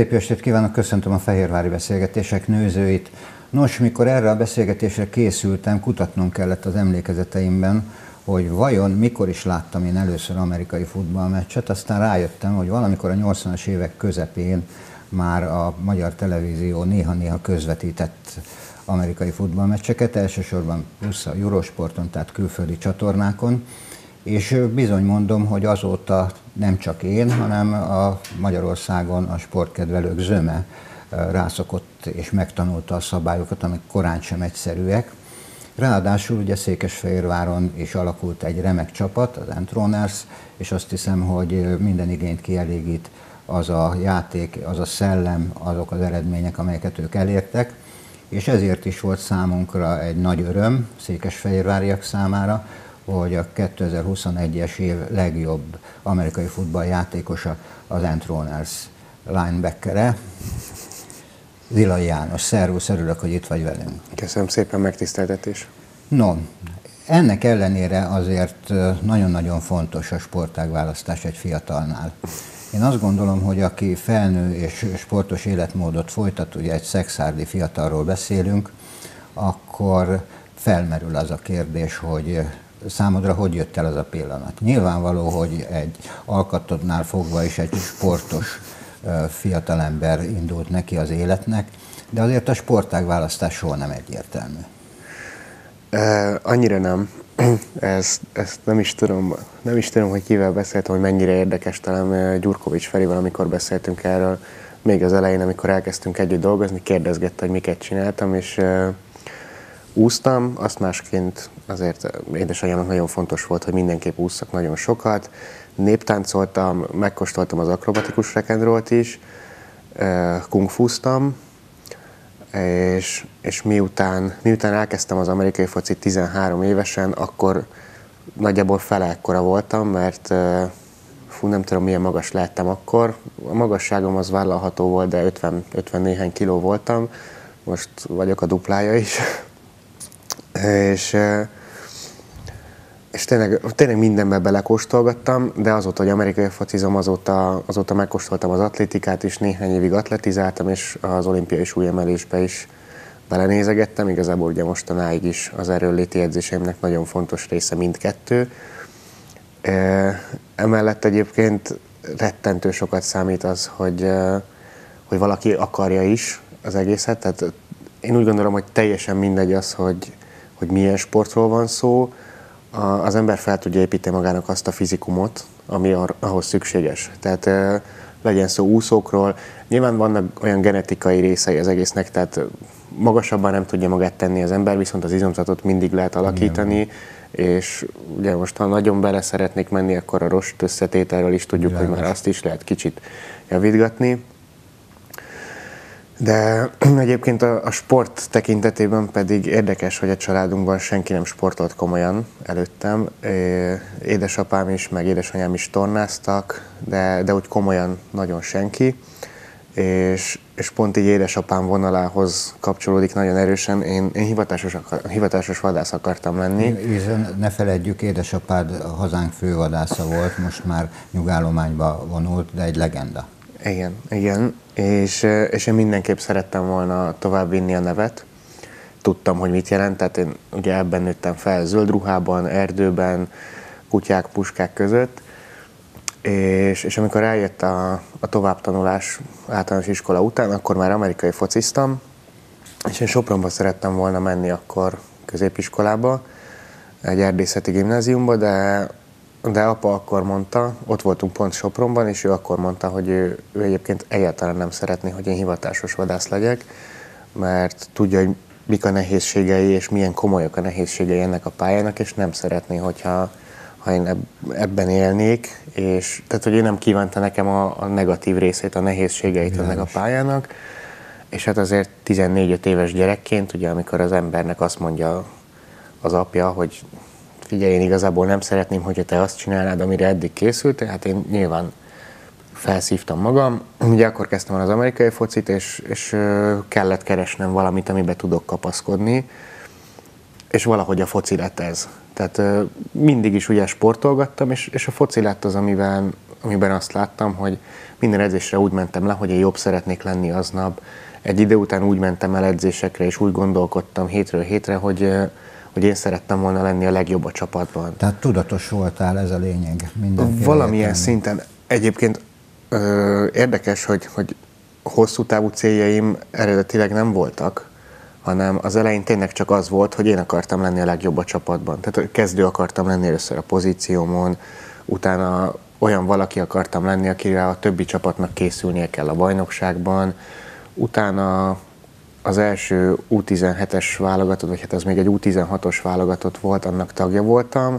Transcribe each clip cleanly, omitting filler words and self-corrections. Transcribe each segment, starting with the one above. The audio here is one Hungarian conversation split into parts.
Szép estét kívánok, köszöntöm a fehérvári beszélgetések nőzőit. Nos, mikor erre a beszélgetésre készültem, kutatnom kellett az emlékezeteimben, hogy vajon mikor is láttam én először amerikai futballmeccset, aztán rájöttem, hogy valamikor a 80-as évek közepén már a magyar televízió néha-néha közvetített amerikai futballmeccseket, elsősorban plusz a Eurosporton, tehát külföldi csatornákon, és bizony mondom, hogy azóta nem csak én, hanem a Magyarországon a sportkedvelők zöme rászokott és megtanulta a szabályokat, amik korán sem egyszerűek. Ráadásul ugye Székesfehérváron is alakult egy remek csapat, az Entroners, és azt hiszem, hogy minden igényt kielégít az a játék, az a szellem, azok az eredmények, amelyeket ők elértek, és ezért is volt számunkra egy nagy öröm székesfehérváriak számára, hogy a 2021-es év legjobb amerikai futballjátékosa az Entroners linebackere, Zilai János. Szervusz, örülök, hogy itt vagy velünk. Köszönöm szépen, megtiszteltetés. No, ennek ellenére azért nagyon-nagyon fontos a sportágválasztás egy fiatalnál. Én azt gondolom, hogy aki felnő és sportos életmódot folytat, ugye egy szekszárdi fiatalról beszélünk, akkor felmerül az a kérdés, hogy számodra hogy jött el az a pillanat. Nyilvánvaló, hogy egy alkatodnál fogva is egy sportos fiatalember indult neki az életnek, de azért a sportágválasztás soha nem egyértelmű. Annyira nem. Ezt nem is tudom, hogy kivel beszéltem, hogy mennyire érdekes, talán Gyurkovics Ferivel, amikor beszéltünk erről, még az elején, amikor elkezdtünk együtt dolgozni, kérdezgette, hogy miket csináltam, és úsztam, azt másként azért édesanyámnak nagyon fontos volt, hogy mindenképp ússzak nagyon sokat. Néptáncoltam, megkóstoltam az akrobatikus rock and rollt is, kungfúztam, és miután elkezdtem az amerikai focit 13 évesen, akkor nagyjából fele ekkora voltam, mert nem tudom milyen magas lehettem akkor. A magasságom az vállalható volt, de 50 néhány kiló voltam, most vagyok a duplája is. És tényleg mindenbe belekóstolgattam, de azóta, hogy amerikai focizom, azóta megkóstoltam az atlétikát is, néhány évig atletizáltam, és az olimpiai súlyemelésbe is belenézegettem. Igazából ugye mostanáig is az erőnléti edzéseimnek nagyon fontos része mindkettő. Emellett egyébként rettentő sokat számít az, hogy valaki akarja is az egészet. Tehát én úgy gondolom, hogy teljesen mindegy az, hogy milyen sportról van szó, az ember fel tudja építeni magának azt a fizikumot, ami ahhoz szükséges. Tehát legyen szó úszókról, nyilván vannak olyan genetikai részei az egésznek, tehát magasabban nem tudja magát tenni az ember, viszont az izomzatot mindig lehet alakítani, és ugye most ha nagyon bele szeretnék menni, akkor a rost összetételről is tudjuk, hogy már azt is lehet kicsit javítgatni. De egyébként a sport tekintetében pedig érdekes, hogy a családunkban senki nem sportolt komolyan előttem. Édesapám is, meg édesanyám is tornáztak, de úgy komolyan nagyon senki. És pont így édesapám vonalához kapcsolódik nagyon erősen. Én hivatásos vadász akartam lenni. Ne feledjük, édesapád a hazánk fővadásza volt, most már nyugállományba vonult, de egy legenda. Igen. És én mindenképp szerettem volna továbbvinni a nevet. Tudtam, hogy mit jelent, tehát én ugye ebben nőttem fel, zöld ruhában, erdőben, kutyák, puskák között. És amikor eljött a továbbtanulás általános iskola után, akkor már amerikai fociztam, és én Sopronba szerettem volna menni akkor középiskolába, egy erdészeti gimnáziumba, de apa akkor mondta, ott voltunk pont Sopronban, és ő akkor mondta, hogy ő egyébként egyáltalán nem szeretné, hogy én hivatásos vadász legyek, mert tudja, hogy mik a nehézségei, és milyen komolyak a nehézségei ennek a pályának, és nem szeretné, ha én ebben élnék, és tehát, hogy ő nem kívánta nekem a negatív részét, a nehézségeit ennek a pályának, és hát azért 14-5 éves gyerekként, ugye amikor az embernek azt mondja az apja, hogy figyelj, én igazából nem szeretném, hogyha te azt csinálnád, amire eddig készültél, hát én nyilván felszívtam magam. Ugye akkor kezdtem el az amerikai focit, és kellett keresnem valamit, amiben tudok kapaszkodni, és valahogy a foci lett ez. Tehát mindig is ugye sportolgattam, és a foci lett az, amiben amiben azt láttam, hogy minden edzésre úgy mentem le, hogy én jobb szeretnék lenni aznap. Egy idő után úgy mentem el edzésekre, és úgy gondolkodtam hétről hétre, hogy én szerettem volna lenni a legjobb a csapatban. Tehát tudatos voltál, ez a lényeg. Valamilyen szinten. Egyébként érdekes, hogy hosszú távú céljaim eredetileg nem voltak, hanem az elején tényleg csak az volt, hogy én akartam lenni a legjobb a csapatban. Tehát kezdő akartam lenni először a pozíciómon, utána olyan valaki akartam lenni, akire a többi csapatnak készülnie kell a bajnokságban, utána az első U17-es válogatott, vagy hát az még egy U16-os válogatott volt, annak tagja voltam.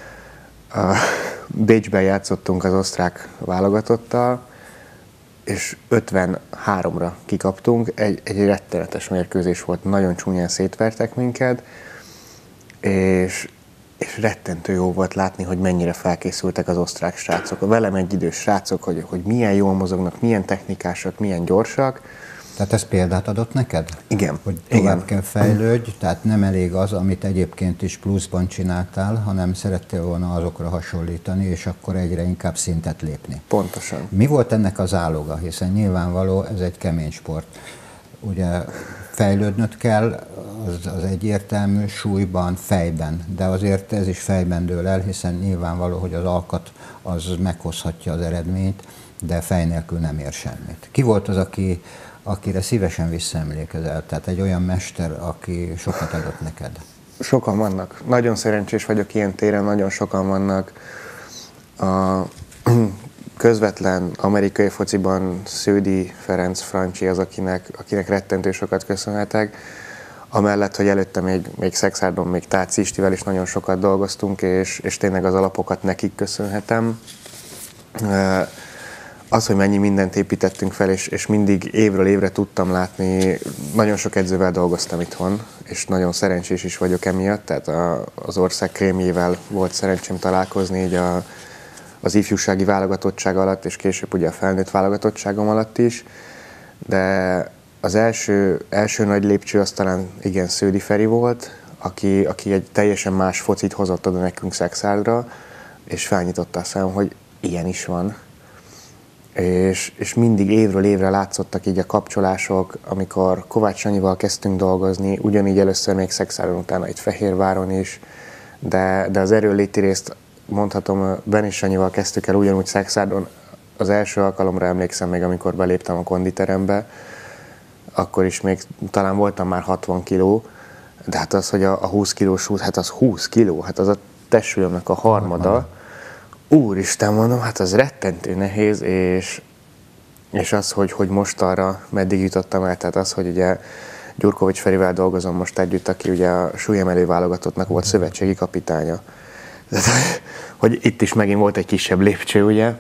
Bécsben játszottunk az osztrák válogatottal, és 53-ra kikaptunk. Egy rettenetes mérkőzés volt, nagyon csúnyán szétvertek minket, és rettentő jó volt látni, hogy mennyire felkészültek az osztrák srácok. A velem egyidős srácok, hogy milyen jól mozognak, milyen technikásak, milyen gyorsak. Tehát ez példát adott neked? Igen. Hogy tovább igen. kell fejlődj, tehát nem elég az, amit egyébként is pluszban csináltál, hanem szerettél volna azokra hasonlítani, és akkor egyre inkább szintet lépni. Pontosan. Mi volt ennek az áloga? Hiszen nyilvánvaló, ez egy kemény sport. Ugye fejlődnöd kell, az egyértelmű, súlyban, fejben, de azért ez is fejben dől el, hiszen nyilvánvaló, hogy az alkat az meghozhatja az eredményt, de fej nélkül nem ér semmit. Ki volt az, akire szívesen visszaemlékezel? Tehát egy olyan mester, aki sokat adott neked? Sokan vannak. Nagyon szerencsés vagyok ilyen téren, nagyon sokan vannak. A közvetlen amerikai fociban Sződi Ferenc Francsi az, akinek rettentő sokat köszönhetek. Amellett, hogy előtte még Szexárdon, még Tácz Istivel is nagyon sokat dolgoztunk, és tényleg az alapokat nekik köszönhetem. Az, hogy mennyi mindent építettünk fel, és mindig évről évre tudtam látni, nagyon sok edzővel dolgoztam itthon, és nagyon szerencsés is vagyok emiatt, tehát az ország krémjével volt szerencsém találkozni így az ifjúsági válogatottság alatt, és később ugye a felnőtt válogatottságom alatt is, de az első nagy lépcső az talán igen Sződi Feri volt, aki egy teljesen más focit hozott oda nekünk Szexárdra, és felnyitotta a szemem, hogy ilyen is van. És mindig évről évre látszottak így a kapcsolások, amikor Kovács Sanyival kezdtünk dolgozni, ugyanígy először még Szexárdon, utána itt Fehérváron is, de az erőléti részt mondhatom, Benis Sanyival kezdtük el ugyanúgy Szexárdon. Az első alkalomra emlékszem még, amikor beléptem a konditerembe, akkor is még talán voltam már 60 kiló, de hát az, hogy a 20 kilós út, hát az 20 kiló, hát az a testsúlyomnak a harmada. Úristen, mondom, hát az rettentő nehéz, és az, hogy most arra meddig jutottam el, tehát az, hogy ugye Gyurkovics Ferivel dolgozom most együtt, aki ugye a súlyemelő válogatottnak volt szövetségi kapitánya. Tehát, hogy itt is megint volt egy kisebb lépcső, ugye,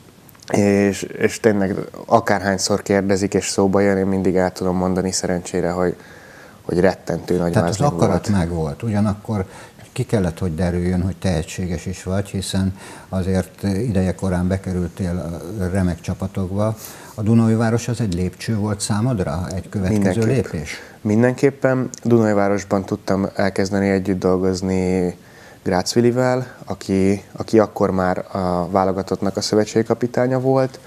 és tényleg akárhányszor kérdezik és szóba jön, én mindig el tudom mondani szerencsére, hogy rettentő nagy tehát az akarat volt. megvolt, ugyanakkor ki kellett, hogy derüljön, hogy tehetséges is vagy, hiszen azért ideje korán bekerültél remek csapatokba. A Dunaújváros az egy lépcső volt számodra? Egy következő lépés? Mindenképpen. Dunaújvárosban tudtam elkezdeni együtt dolgozni Grácz Vilivel, aki akkor már a válogatottnak a szövetségkapitánya volt,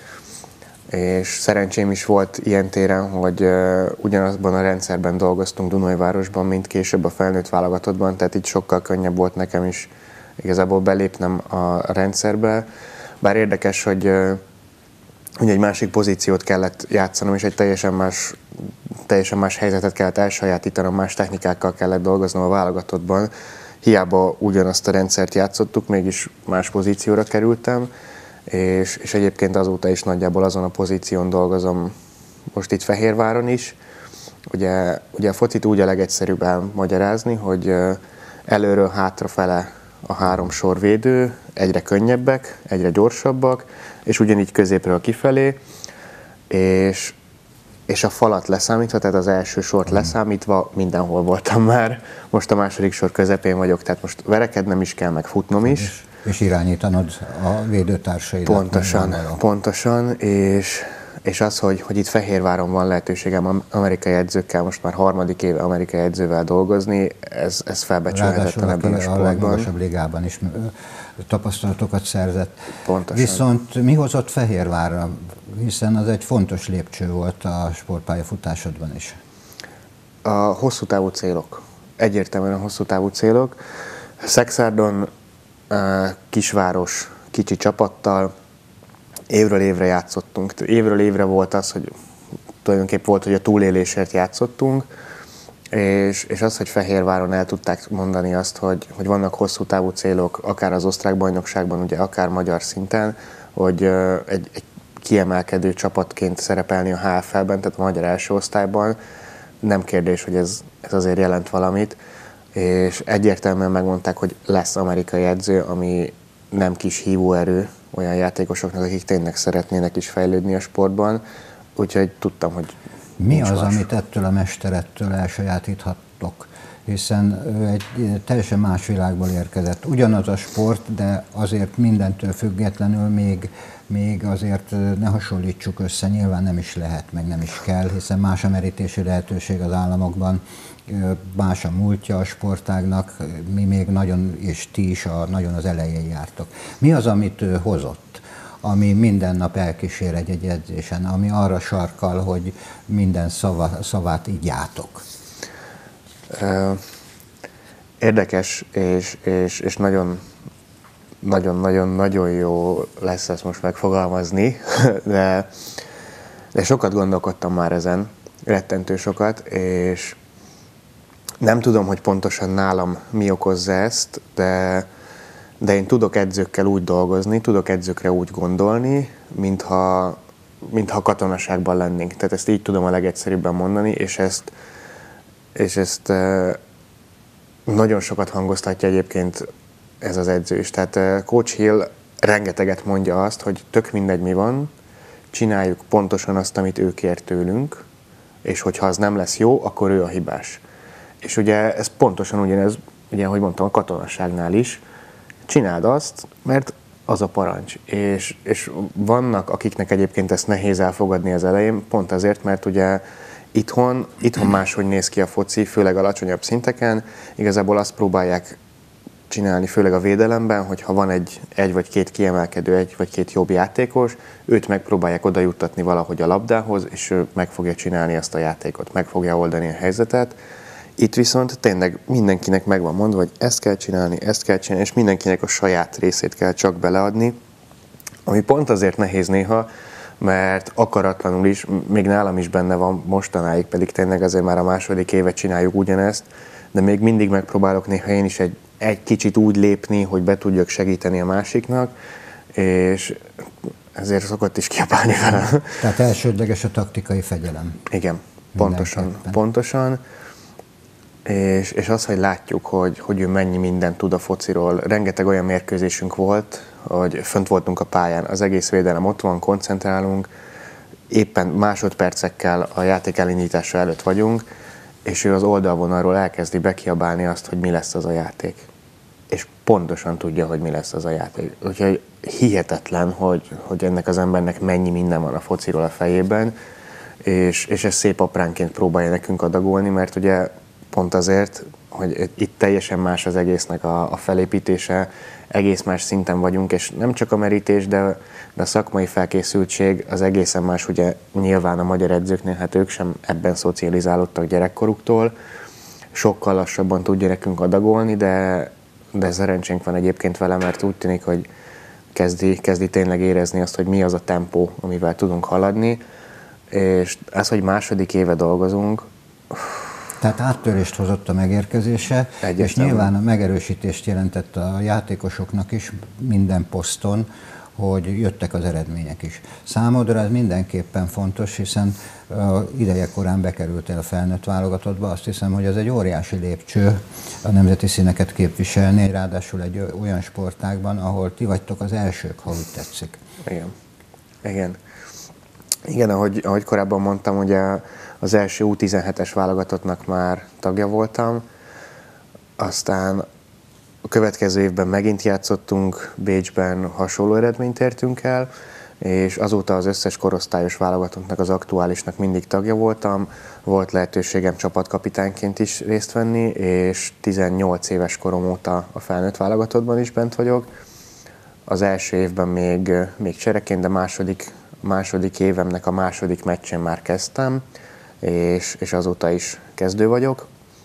és szerencsém is volt ilyen téren, hogy ugyanazban a rendszerben dolgoztunk Dunaújvárosban, mint később a felnőtt válogatottban, tehát így sokkal könnyebb volt nekem is igazából belépnem a rendszerbe. Bár érdekes, hogy egy másik pozíciót kellett játszanom, és egy teljesen más helyzetet kellett elsajátítanom, más technikákkal kellett dolgoznom a válogatottban. Hiába ugyanazt a rendszert játszottuk, mégis más pozícióra kerültem, és egyébként azóta is nagyjából azon a pozíción dolgozom most itt Fehérváron is. Ugye a focit úgy a legegyszerűbb elmagyarázni, hogy előről hátrafele a 3 sorvédő, egyre könnyebbek, egyre gyorsabbak, és ugyanígy középről kifelé, és a falat leszámítva, tehát az első sort leszámítva mindenhol voltam már. Most a második sor közepén vagyok, tehát most verekednem is kell, meg futnom is. És irányítanod a védőtársaidat. Pontosan, és és az, hogy itt Fehérváron van lehetőségem amerikai edzőkkel, most már 3. éve amerikai edzővel dolgozni, ez felbecsülhetetlen ebben a sportban. A legmagasabb ligában is tapasztalatokat szerzett. Pontosan. Viszont mi hozott Fehérvárra? Hiszen az egy fontos lépcső volt a sportpályafutásodban is. A hosszú távú célok. Egyértelműen a hosszú távú célok. Szexárdon kisváros, kicsi csapattal évről évre játszottunk. Évről évre volt az, hogy tulajdonképpen volt, hogy a túlélésért játszottunk, és az, hogy Fehérváron el tudták mondani azt, hogy vannak hosszú távú célok, akár az osztrák bajnokságban, ugye, akár magyar szinten, hogy egy kiemelkedő csapatként szerepelni a HFL-ben, tehát a magyar első osztályban, nem kérdés, hogy ez azért jelent valamit, és egyértelműen megmondták, hogy lesz amerikai edző, ami nem kis hívóerő olyan játékosoknak, akik tényleg szeretnének is fejlődni a sportban, úgyhogy tudtam, hogy mi az, amit ettől a mesterettől elsajátíthattok? Hiszen ő egy teljesen más világból érkezett. Ugyanaz a sport, de azért mindentől függetlenül még azért ne hasonlítsuk össze, nyilván nem is lehet, meg nem is kell, hiszen más a merítési lehetőség az államokban, más a múltja a sportágnak, mi még nagyon, és ti is nagyon az elején jártok. Mi az, amit ő hozott, ami minden nap elkísér egy edzésen, ami arra sarkal, hogy minden szavát így játok? Érdekes, és nagyon jó lesz ezt most megfogalmazni, de sokat gondolkodtam már ezen, rettentő sokat, és nem tudom, hogy pontosan nálam mi okozza ezt, de én tudok edzőkkel úgy dolgozni, tudok edzőkre úgy gondolni, mintha katonaságban lennénk. Tehát ezt így tudom a legegyszerűbben mondani, és ezt nagyon sokat hangoztatja egyébként ez az edző is. Tehát Coach Hill rengeteget mondja azt, hogy tök mindegy mi van, csináljuk pontosan azt, amit ő kér tőlünk, és hogyha az nem lesz jó, akkor ő a hibás. És ugye ez pontosan ugyanez, ugye, ahogy mondtam, a katonasságnál is, csináld azt, mert az a parancs. És vannak, akiknek egyébként ezt nehéz elfogadni az elején, pont azért, mert ugye itthon máshogy néz ki a foci, főleg alacsonyabb szinteken, igazából azt próbálják csinálni, főleg a védelemben, hogy ha van egy vagy két kiemelkedő, egy vagy két jobb játékos, őt megpróbálják oda juttatni valahogy a labdához, és ő meg fogja csinálni azt a játékot, meg fogja oldani a helyzetet. Itt viszont tényleg mindenkinek meg van mondva, hogy ezt kell csinálni, és mindenkinek a saját részét kell csak beleadni, ami pont azért nehéz néha, mert akaratlanul is, még nálam is benne van mostanáig, pedig tényleg azért már a második évet csináljuk ugyanezt, de még mindig megpróbálok néha én is egy kicsit úgy lépni, hogy be tudjak segíteni a másiknak, és ezért szokott is kiabálni vele. Tehát elsődleges a taktikai fegyelem. Igen, pontosan. És az, hogy látjuk, hogy ő mennyi mindent tud a fociról. Rengeteg olyan mérkőzésünk volt, hogy fönt voltunk a pályán, az egész védelem ott van, koncentrálunk, éppen másodpercekkel a játék elindítása előtt vagyunk, és ő az oldalvonalról elkezdi bekiabálni azt, hogy mi lesz az a játék. És pontosan tudja, hogy mi lesz az a játék. Úgyhogy hihetetlen, hogy ennek az embernek mennyi minden van a fociról a fejében, és ez szép apránként próbálja nekünk adagolni, mert ugye pont azért, hogy itt teljesen más az egésznek a felépítése, egész más szinten vagyunk, és nem csak a merítés, de a szakmai felkészültség az egészen más, ugye nyilván a magyar edzőknél, hát ők sem ebben szocializálódtak gyerekkoruktól, sokkal lassabban tudja nekünk adagolni, de szerencsénk van egyébként vele, mert úgy tűnik, hogy kezdi tényleg érezni azt, hogy mi az a tempó, amivel tudunk haladni, és az, hogy második éve dolgozunk. Tehát áttörést hozott a megérkezése, és nyilván a megerősítést jelentett a játékosoknak is minden poszton, hogy jöttek az eredmények is. Számodra ez mindenképpen fontos, hiszen idejekorán bekerültél a felnőtt válogatottba, azt hiszem, hogy ez egy óriási lépcső a nemzeti színeket képviselni, ráadásul egy olyan sportágban, ahol ti vagytok az elsők, ha úgy tetszik. Igen, ahogy korábban mondtam, ugye az első U17-es válogatottnak már tagja voltam, aztán a következő évben megint játszottunk, Bécsben hasonló eredményt értünk el, és azóta az összes korosztályos válogatottnak, az aktuálisnak mindig tagja voltam, volt lehetőségem csapatkapitányként is részt venni, és 18 éves korom óta a felnőtt válogatottban is bent vagyok. Az első évben még csereként, de második évemnek a második meccsén már kezdtem, és azóta is kezdő vagyok.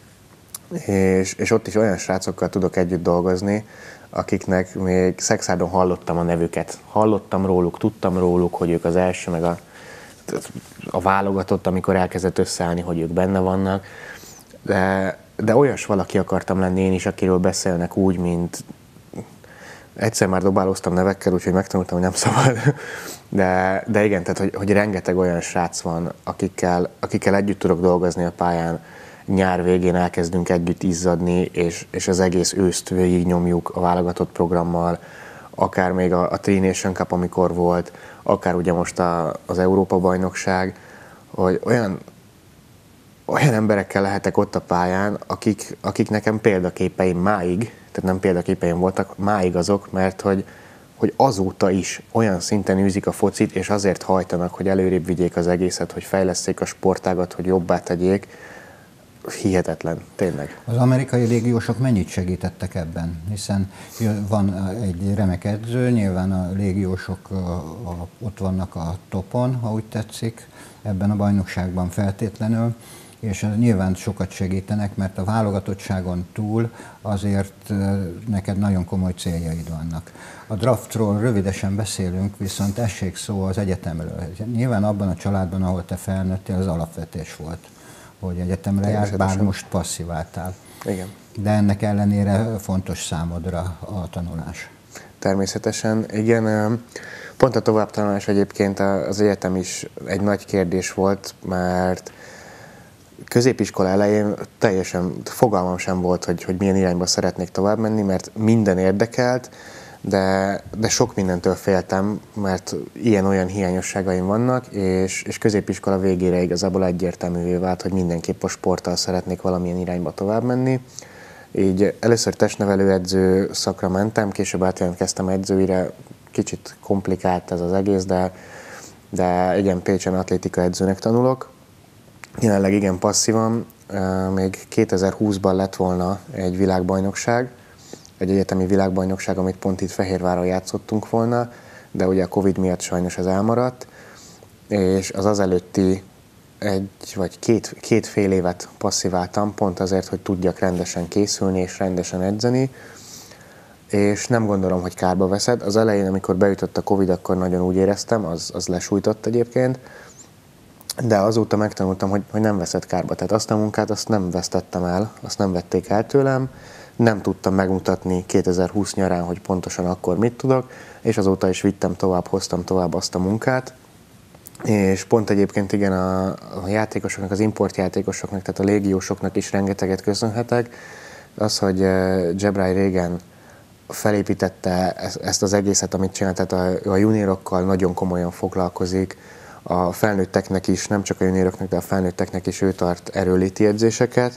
És ott is olyan srácokkal tudok együtt dolgozni, akiknek még Szekszárdon hallottam a nevüket. Hallottam róluk, tudtam róluk, hogy ők az első, meg a válogatott, amikor elkezdett összeállni, hogy ők benne vannak. De olyas valaki akartam lenni én is, akiről beszélnek úgy, mint... Egyszer már dobálóztam nevekkel, úgyhogy megtanultam, hogy nem szabad. De igen, tehát hogy rengeteg olyan srác van, akikkel együtt tudok dolgozni a pályán. Nyár végén elkezdünk együtt izzadni, és az egész őszt végig nyomjuk a válogatott programmal, akár még a Tri Nation Cup, amikor volt, akár ugye most az Európa-bajnokság, hogy olyan emberekkel lehetek ott a pályán, akik nekem példaképeim máig, tehát nem példaképeim voltak, máig azok, mert hogy azóta is olyan szinten űzik a focit, és azért hajtanak, hogy előrébb vigyék az egészet, hogy fejlesszék a sportágat, hogy jobbá tegyék. Hihetetlen, tényleg. Az amerikai légiósok mennyit segítettek ebben? Hiszen van egy remek edző, nyilván a légiósok ott vannak a topon, ha úgy tetszik, ebben a bajnokságban feltétlenül, és nyilván sokat segítenek, mert a válogatottságon túl azért neked nagyon komoly céljaid vannak. A draftról rövidesen beszélünk, viszont essék szó az egyetemről. Nyilván abban a családban, ahol te felnőttél, az alapvetés volt, hogy egyetemre jársz, bár most passziváltál. Igen. De ennek ellenére fontos számodra a tanulás. Természetesen, igen. Pont a továbbtanulás egyébként az egyetem is egy nagy kérdés volt, mert középiskola elején teljesen fogalmam sem volt, hogy milyen irányba szeretnék tovább menni, mert minden érdekelt, de sok mindentől féltem, mert ilyen-olyan hiányosságaim vannak, és középiskola végére igazából egyértelművé vált, hogy mindenképp a sporttal szeretnék valamilyen irányba tovább menni. Így először testnevelőedző szakra mentem, később átjelentkeztem edzőire, kicsit komplikált ez az egész, de igen, Pécsen atlétika edzőnek tanulok. Jelenleg igen passzívan, még 2020-ban lett volna egy világbajnokság, egy egyetemi világbajnokság, amit pont itt Fehérváron játszottunk volna, de ugye a Covid miatt sajnos ez elmaradt, és az előtti két fél évet passziváltam, pont azért, hogy tudjak rendesen készülni és rendesen edzeni, és nem gondolom, hogy kárba veszed. Az elején, amikor beütött a Covid, akkor nagyon úgy éreztem, az lesújtott egyébként, de azóta megtanultam, hogy nem veszed kárba. Tehát azt a munkát, azt nem vesztettem el, azt nem vették el tőlem, nem tudtam megmutatni 2020 nyarán, hogy pontosan akkor mit tudok, és azóta is vittem tovább, hoztam tovább azt a munkát. És pont egyébként igen, a játékosoknak, az importjátékosoknak, tehát a légiósoknak is rengeteget köszönhetek. Az, hogy Jebrai régen felépítette ezt az egészet, amit csinál, tehát a juniorokkal nagyon komolyan foglalkozik, a felnőtteknek is, nem csak a junioroknak, de a felnőtteknek is ő tart erőléti edzéseket.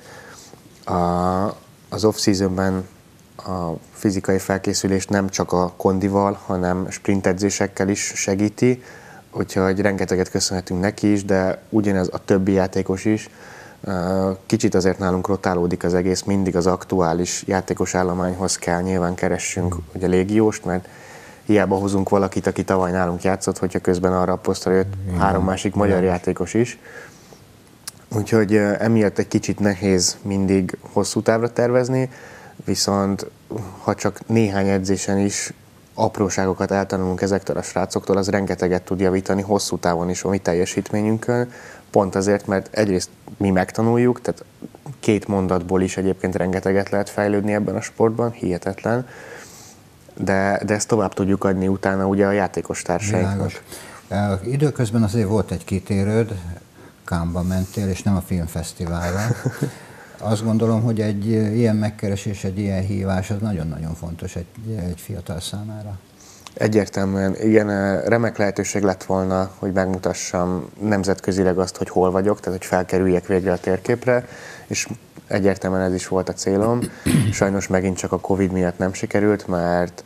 Az off-seasonben a fizikai felkészülést nem csak a kondival, hanem sprint edzésekkel is segíti, úgyhogy rengeteget köszönhetünk neki is, de ugyanez a többi játékos is. Kicsit azért nálunk rotálódik az egész, mindig az aktuális játékos állományhoz kell nyilván keressünk ugye légióst, mert hiába hozunk valakit, aki tavaly nálunk játszott, hogyha közben arra a posztra jött három másik magyar játékos is. Úgyhogy emiatt egy kicsit nehéz mindig hosszú távra tervezni, viszont ha csak néhány edzésen is apróságokat eltanulunk ezektől a srácoktól, az rengeteget tud javítani hosszú távon is a mi teljesítményünkön. Pont azért, mert egyrészt mi megtanuljuk, tehát 2 mondatból is egyébként rengeteget lehet fejlődni ebben a sportban, hihetetlen, de ezt tovább tudjuk adni utána ugye a játékos társainknak. Időközben azért volt egy kitérőd, Cannesba mentél, és nem a filmfesztiválra. Azt gondolom, hogy egy ilyen megkeresés, egy ilyen hívás, az nagyon-nagyon fontos egy fiatal számára. Egyértelműen, igen, remek lehetőség lett volna, hogy megmutassam nemzetközileg azt, hogy hol vagyok, tehát hogy felkerüljek végre a térképre, és egyértelműen ez is volt a célom. Sajnos megint csak a Covid miatt nem sikerült, mert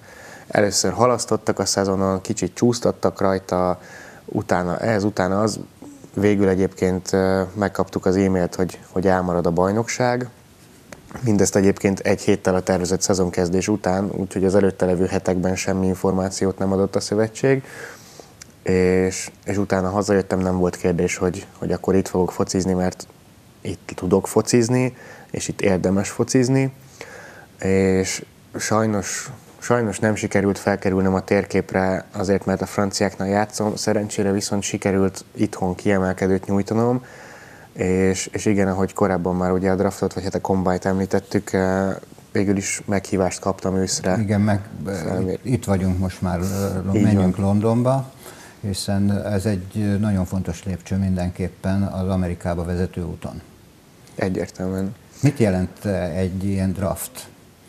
először halasztottak a szezonon, kicsit csúsztattak rajta, utána az, végül egyébként megkaptuk az e-mailt, hogy elmarad a bajnokság. Mindezt egyébként egy héttel a tervezett szezonkezdés után, úgyhogy az előtte levő hetekben semmi információt nem adott a szövetség. És utána hazajöttem, nem volt kérdés, hogy akkor itt fogok focizni, mert itt tudok focizni, és itt érdemes focizni. És sajnos nem sikerült felkerülnem a térképre azért, mert a franciáknál játszom, szerencsére viszont sikerült itthon kiemelkedőt nyújtanom, és igen, ahogy korábban már ugye a draftot, vagy hát a combine-t említettük, végül is meghívást kaptam őszre. Igen, itt vagyunk most már, menjünk Londonba, hiszen ez egy nagyon fontos lépcső mindenképpen az Amerikába vezető úton. Egyértelműen. Mit jelent egy ilyen draft?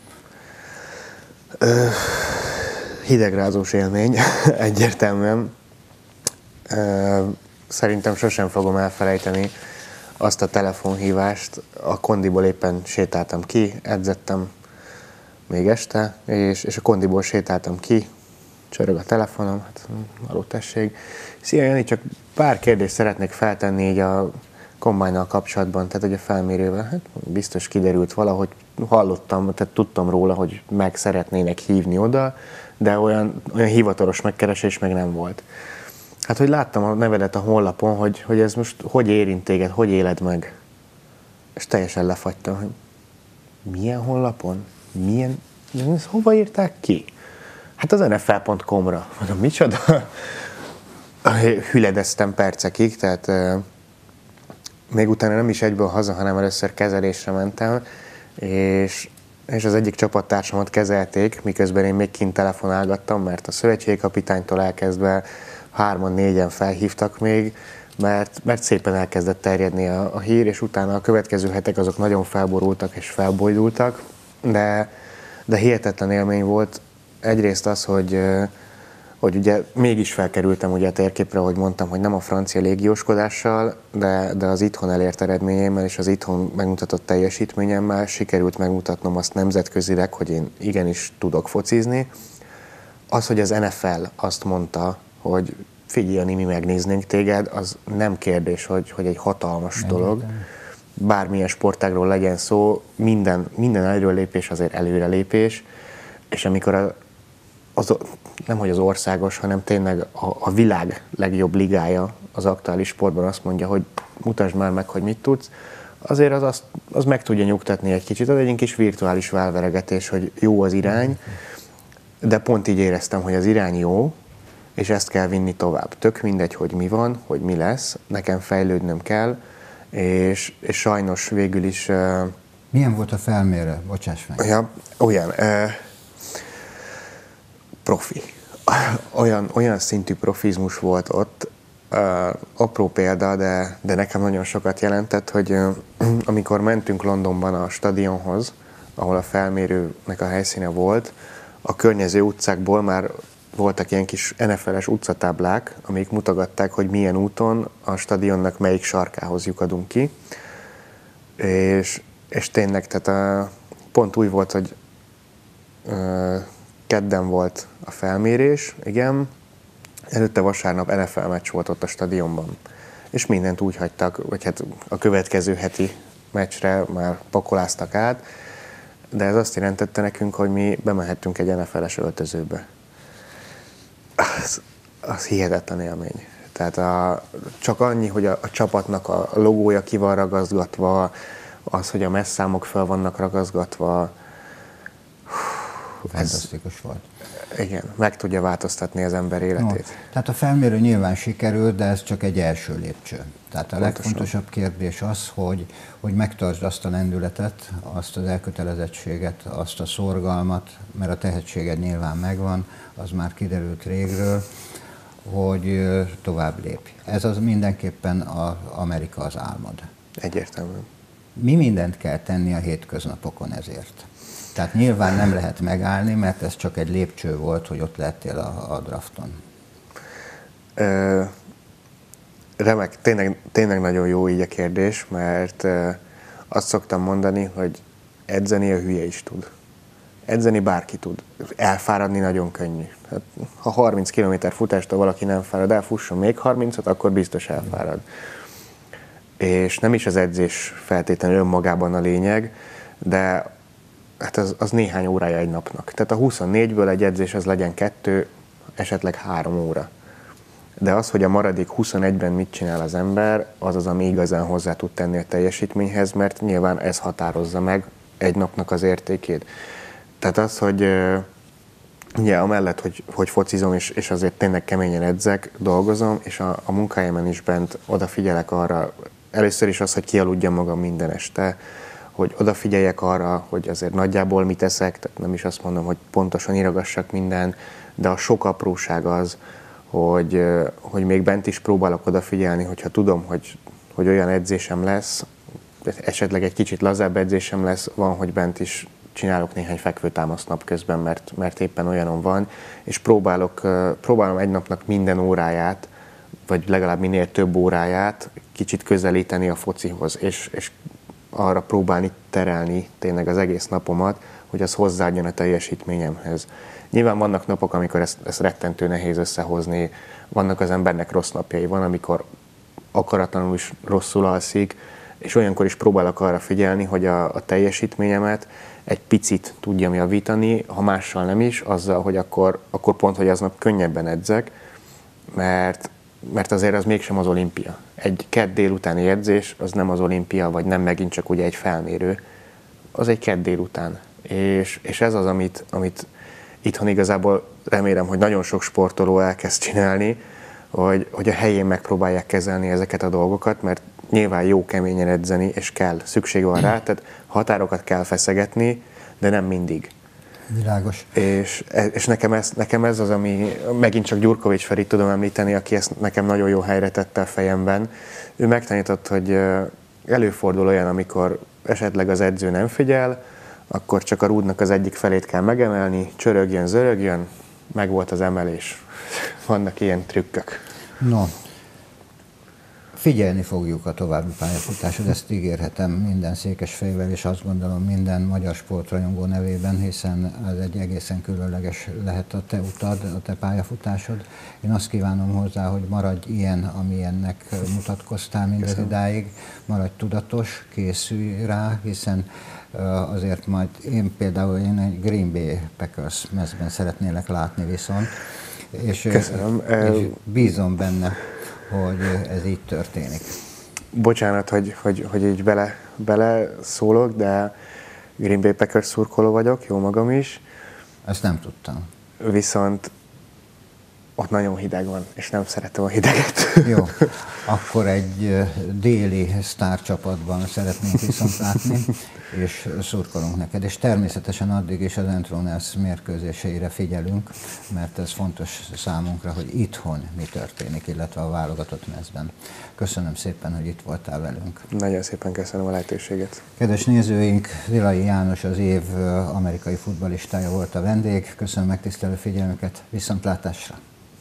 Hidegrázós élmény, egyértelműen. Szerintem sosem fogom elfelejteni azt a telefonhívást. A kondiból éppen sétáltam ki, edzettem még este, és a kondiból sétáltam ki, csörög a telefonom, hát való tesség. Szia Jani, csak pár kérdést szeretnék feltenni így a combine-nal kapcsolatban, tehát hogy a felmérővel. Hát biztos kiderült valahogy, hallottam, tehát tudtam róla, hogy meg szeretnének hívni oda, de olyan hivatalos megkeresés meg nem volt. Hát, hogy láttam a nevedet a honlapon, hogy ez most hogy érint téged, hogy éled meg. És teljesen lefagytam, hogy milyen honlapon? Ezt hova írták ki? Hát az nfl.com-ra. Mondom, micsoda? Hüledeztem percekig, tehát még utána nem is egyből haza, hanem először kezelésre mentem, és az egyik csapattársamat kezelték, miközben én még kint telefonálgattam, mert a szövetségkapitánytól elkezdve 3-4-en felhívtak még, mert szépen elkezdett terjedni a hír, és utána a következő hetek azok nagyon felborultak és felbojdultak, de hihetetlen élmény volt. Egyrészt az, hogy ugye mégis felkerültem ugye a térképre, ahogy mondtam, hogy nem a francia légióskodással, de az itthon elért eredményemmel és az itthon megmutatott teljesítményemmel sikerült megmutatnom azt nemzetközileg, hogy én igenis tudok focizni. Az, hogy az NFL azt mondta, hogy figyelj, Jani, mi megnéznénk téged, az nem kérdés, hogy egy hatalmas dolog. Bármilyen sportágról legyen szó, minden előrelépés azért előrelépés, és amikor nem hogy az országos, hanem tényleg a világ legjobb ligája az aktuális sportban azt mondja, hogy mutasd már meg, hogy mit tudsz, azért az meg tudja nyugtatni egy kicsit, az egy kis virtuális válveregetés, hogy jó az irány, de pont így éreztem, hogy az irány jó, és ezt kell vinni tovább. Tök mindegy, hogy mi van, hogy mi lesz, nekem fejlődnöm kell, és sajnos végül is... Milyen volt a felmérő? Bocsáss meg. Ja, olyan... profi. Olyan szintű profizmus volt ott, apró példa, de nekem nagyon sokat jelentett, hogy amikor mentünk Londonban a stadionhoz, ahol a felmérőnek a helyszíne volt, a környező utcákból már voltak ilyen kis NFL-es utcatáblák, amik mutogatták, hogy milyen úton a stadionnak melyik sarkához lyukadunk ki. És tényleg, tehát pont úgy volt, hogy kedden volt a felmérés, igen, előtte vasárnap NFL meccs volt ott a stadionban, és mindent úgy hagytak, hogy hát a következő heti meccsre már pakoláztak át, de ez azt jelentette nekünk, hogy mi bemehettünk egy NFL-es öltözőbe. Az hihetetlen élmény. Tehát csak annyi, hogy a csapatnak a logója ki van ragaszgatva, az, hogy a messzámok fel vannak ragaszgatva, fantasztikus volt. Igen, meg tudja változtatni az ember életét. No, tehát a felmérő nyilván sikerült, de ez csak egy első lépcső. Tehát a legfontosabb kérdés az, hogy megtartsd azt a lendületet, azt az elkötelezettséget, azt a szorgalmat, mert a tehetséged nyilván megvan, az már kiderült régről, hogy tovább lépj. Ez az mindenképpen Amerika az álmod. Egyértelműen. Mi mindent kell tenni a hétköznapokon ezért? Tehát nyilván nem lehet megállni, mert ez csak egy lépcső volt, hogy ott lettél a drafton. Remek, tényleg nagyon jó így a kérdés, mert azt szoktam mondani, hogy edzeni a hülye is tud. Edzeni bárki tud. Elfáradni nagyon könnyű. Hát, ha 30 km futástól valaki nem fárad el, fusson még 30-at, akkor biztos elfárad. És nem is az edzés feltétlenül önmagában a lényeg, de hát az néhány órája egy napnak. Tehát a 24-ből egy edzés az legyen 2, esetleg 3 óra. De az, hogy a maradék 21-ben mit csinál az ember, az az, ami igazán hozzá tud tenni a teljesítményhez, mert nyilván ez határozza meg egy napnak az értékét. Tehát az, hogy ugye amellett, hogy focizom, és azért tényleg keményen edzek, dolgozom, és a munkahelyemen is bent odafigyelek arra, először is az, hogy kialudjam magam minden este, hogy odafigyeljek arra, hogy azért nagyjából mit eszek, tehát nem is azt mondom, hogy pontosan írogassak minden, de a sok apróság az, hogy még bent is próbálok odafigyelni, hogyha tudom, hogy olyan edzésem lesz, esetleg egy kicsit lazább edzésem lesz, van, hogy bent is csinálok néhány fekvőtámaszt napközben, mert éppen olyanon van, és próbálom egy napnak minden óráját, vagy legalább minél több óráját kicsit közelíteni a focihoz, és arra próbálni terelni tényleg az egész napomat, hogy az hozzáadjon a teljesítményemhez. Nyilván vannak napok, amikor ezt rettentő nehéz összehozni, vannak az embernek rossz napjai, van, amikor akaratlanul is rosszul alszik, és olyankor is próbálok arra figyelni, hogy a teljesítményemet egy picit tudjam javítani, ha mással nem is, azzal, hogy akkor pont, hogy aznap könnyebben edzek, mert azért az mégsem az olimpia. Egy kedd délutáni edzés, az nem az olimpia, vagy nem megint csak ugye egy felmérő, az egy kedd délután. És ez az, amit itthon igazából remélem, hogy nagyon sok sportoló elkezd csinálni, hogy a helyén megpróbálják kezelni ezeket a dolgokat, mert nyilván jó keményen edzeni, és kell, szükség van rá, tehát határokat kell feszegetni, de nem mindig. Világos. És nekem ez az, ami megint csak Gyurkovics Ferit tudom említeni, aki ezt nekem nagyon jó helyre tette a fejemben. Ő megtanított, hogy előfordul olyan, amikor esetleg az edző nem figyel, akkor csak a rúdnak az egyik felét kell megemelni, csörögjön, zörögjön, meg volt az emelés. Vannak ilyen trükkök. No, figyelni fogjuk a további pályafutásod, ezt ígérhetem minden Székesfehérvel, és azt gondolom minden magyar sportrajongó nevében, hiszen ez egy egészen különleges lehet a te utad, a te pályafutásod. Én azt kívánom hozzá, hogy maradj ilyen, amilyennek mutatkoztál mindez idáig, maradj tudatos, készülj rá, hiszen azért majd én például egy Green Bay Packers mezben szeretnélek látni viszont, és bízom benne, hogy ez így történik. Bocsánat, hogy így bele szólok, de Green Bay Packers szurkoló vagyok, jó magam is. Ezt nem tudtam. Viszont ott nagyon hideg van, és nem szeretem a hideget. Jó, akkor egy déli sztárcsapatban szeretnénk viszont látni, és szurkolunk neked. És természetesen addig is az Entroners mérkőzéseire figyelünk, mert ez fontos számunkra, hogy itthon mi történik, illetve a válogatott mezben. Köszönöm szépen, hogy itt voltál velünk. Nagyon szépen köszönöm a lehetőséget. Kedves nézőink, Zilai János az év amerikai futballistája volt a vendég. Köszönöm megtisztelő figyelmüket, viszontlátásra!